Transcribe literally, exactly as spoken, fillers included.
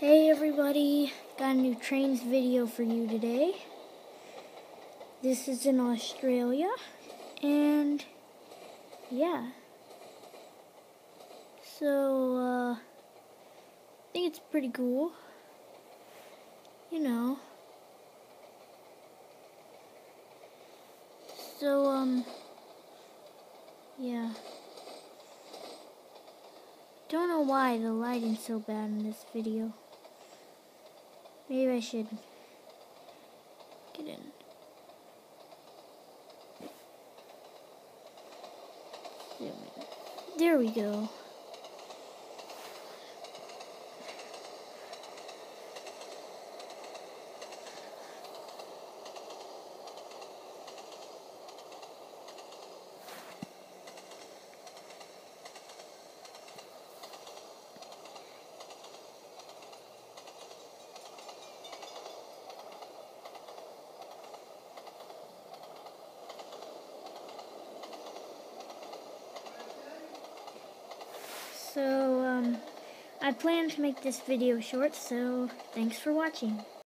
Hey everybody, got a new Trainz video for you today. This is in Australia, and yeah. So, uh, I think it's pretty cool. You know. So, um, yeah. Don't know why the lighting's so bad in this video. Maybe I should get in. There we go. So, um, I plan to make this video short, so thanks for watching.